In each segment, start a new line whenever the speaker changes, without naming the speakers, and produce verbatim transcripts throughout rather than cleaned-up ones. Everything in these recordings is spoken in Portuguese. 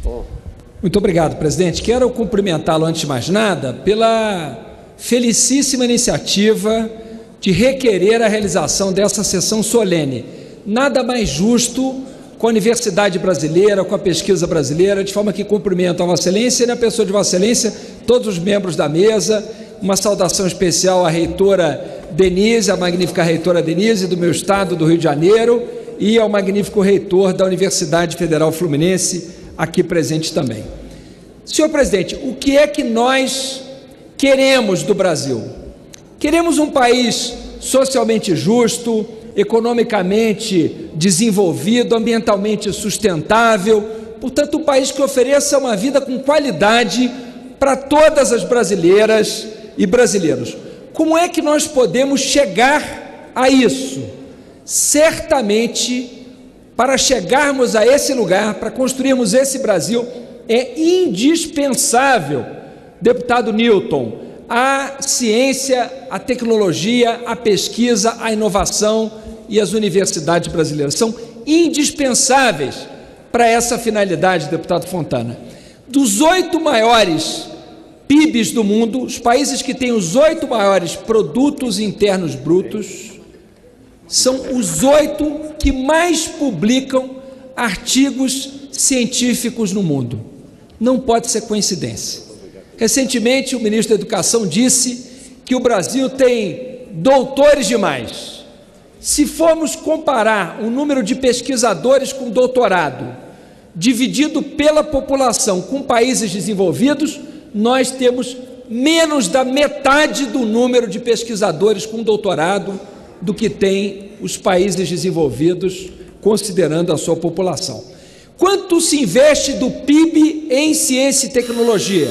Muito obrigado, presidente. Quero cumprimentá-lo, antes de mais nada, pela felicíssima iniciativa de requerer a realização dessa sessão solene. Nada mais justo com a Universidade Brasileira, com a pesquisa brasileira, de forma que cumprimento a Vossa Excelência e, na pessoa de Vossa Excelência, todos os membros da mesa. Uma saudação especial à reitora Denise, a magnífica reitora Denise do meu estado, do Rio de Janeiro, e ao magnífico reitor da Universidade Federal Fluminense, aqui presente também. Senhor presidente, o que é que nós queremos do Brasil? Queremos um país socialmente justo, economicamente desenvolvido, ambientalmente sustentável, portanto, um país que ofereça uma vida com qualidade para todas as brasileiras e brasileiros. Como é que nós podemos chegar a isso? Certamente, para chegarmos a esse lugar, para construirmos esse Brasil, é indispensável, deputado Newton, a ciência, a tecnologia, a pesquisa, a inovação e as universidades brasileiras. São indispensáveis para essa finalidade, deputado Fontana. Dos oito maiores P I Bs do mundo, os países que têm os oito maiores produtos internos brutos, são os oito que mais publicam artigos científicos no mundo. Não pode ser coincidência. Recentemente, o ministro da Educação disse que o Brasil tem doutores demais. Se formos comparar o número de pesquisadores com doutorado, dividido pela população com países desenvolvidos, nós temos menos da metade do número de pesquisadores com doutorado do que tem os países desenvolvidos, considerando a sua população. Quanto se investe do P I B em ciência e tecnologia?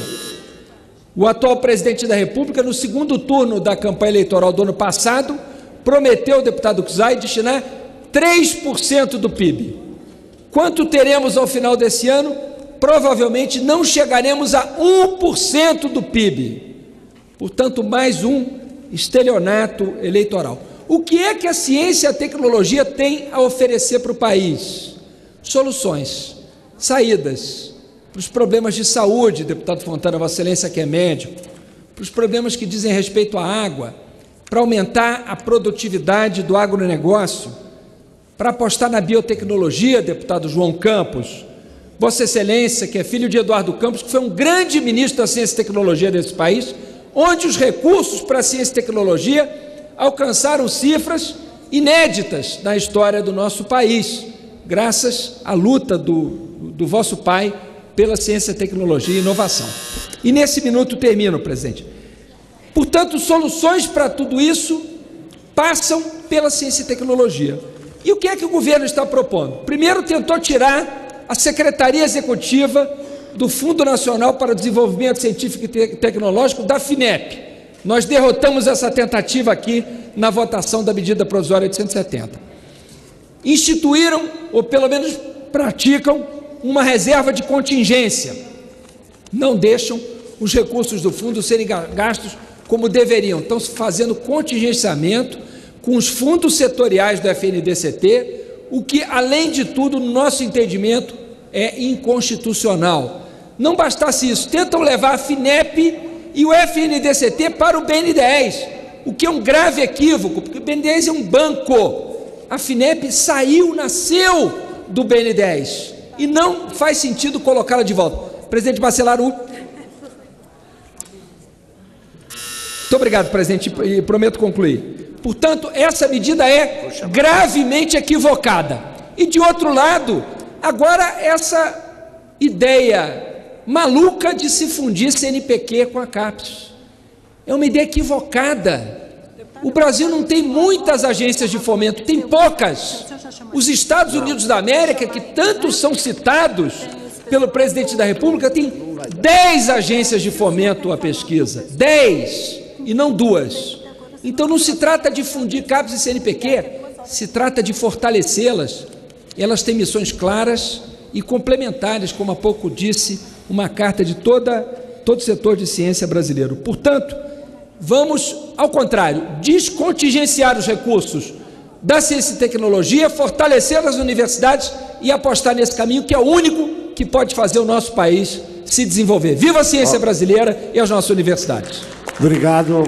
O atual presidente da República, no segundo turno da campanha eleitoral do ano passado, prometeu, deputado Curzai, destinar três por cento do P I B. Quanto teremos ao final desse ano? Provavelmente não chegaremos a um por cento do P I B. Portanto, mais um estelionato eleitoral. O que é que a ciência e a tecnologia têm a oferecer para o país? Soluções, saídas para os problemas de saúde, deputado Fontana, Vossa Excelência que é médico, para os problemas que dizem respeito à água, para aumentar a produtividade do agronegócio, para apostar na biotecnologia, deputado João Campos, Vossa Excelência, que é filho de Eduardo Campos, que foi um grande ministro da Ciência e Tecnologia desse país, onde os recursos para a ciência e tecnologia alcançaram cifras inéditas na história do nosso país, graças à luta do, do vosso pai pela ciência, tecnologia e inovação. E nesse minuto termino, presidente. Portanto, soluções para tudo isso passam pela ciência e tecnologia. E o que é que o governo está propondo? Primeiro, tentou tirar a Secretaria Executiva do Fundo Nacional para o Desenvolvimento Científico e Tecnológico, da FINEP. Nós derrotamos essa tentativa aqui na votação da medida provisória oitocentos e setenta. Instituíram, ou pelo menos praticam, uma reserva de contingência. Não deixam os recursos do fundo serem gastos como deveriam. Estão fazendo contingenciamento com os fundos setoriais do F N D C T, o que, além de tudo, no nosso entendimento, é inconstitucional. Não bastasse isso, tentam levar a FINEP e o F N D C T para o B N dez, o que é um grave equívoco, porque o B N dez é um banco. A FINEP saiu, nasceu do B N dez e não faz sentido colocá-la de volta. Presidente Bacelar, muito obrigado, presidente, e prometo concluir. Portanto, essa medida é gravemente equivocada. E, de outro lado, agora essa ideia maluca de se fundir C N P Q com a CAPES. É uma ideia equivocada. O Brasil não tem muitas agências de fomento, tem poucas. Os Estados Unidos da América, que tanto são citados pelo presidente da República, tem dez agências de fomento à pesquisa. Dez, e não duas. Então não se trata de fundir CAPES e C N P Q, se trata de fortalecê-las. Elas têm missões claras e complementares, como há pouco disse uma carta de toda, todo o setor de ciência brasileiro. Portanto, vamos, ao contrário, descontingenciar os recursos da ciência e tecnologia, fortalecer as universidades e apostar nesse caminho que é o único que pode fazer o nosso país se desenvolver. Viva a ciência brasileira e as nossas universidades.
Obrigado.